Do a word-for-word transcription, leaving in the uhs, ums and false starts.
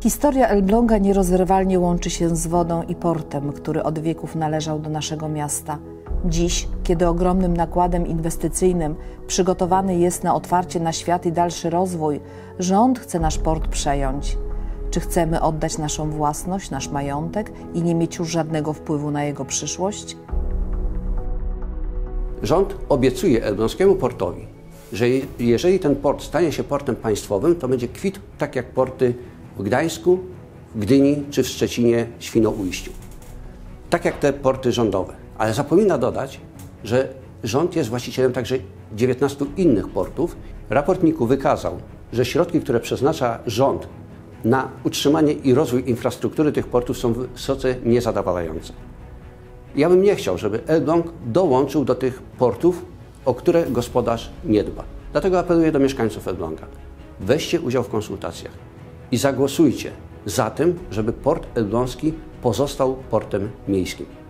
Historia Elbląga nierozerwalnie łączy się z wodą i portem, który od wieków należał do naszego miasta. Dziś, kiedy ogromnym nakładem inwestycyjnym przygotowany jest na otwarcie na świat i dalszy rozwój, rząd chce nasz port przejąć. Czy chcemy oddać naszą własność, nasz majątek i nie mieć już żadnego wpływu na jego przyszłość? Rząd obiecuje elbląskiemu portowi, że jeżeli ten port stanie się portem państwowym, to będzie kwit tak jak porty w Gdańsku, w Gdyni czy w Szczecinie, Świnoujściu. Tak jak te porty rządowe. Ale zapomina dodać, że rząd jest właścicielem także dziewiętnastu innych portów. Raport N I K-u wykazał, że środki, które przeznacza rząd na utrzymanie i rozwój infrastruktury tych portów są wysoce niezadowalające. Ja bym nie chciał, żeby Elbląg dołączył do tych portów, o które gospodarz nie dba. Dlatego apeluję do mieszkańców Elbląga. Weźcie udział w konsultacjach i zagłosujcie za tym, żeby port elbląski pozostał portem miejskim.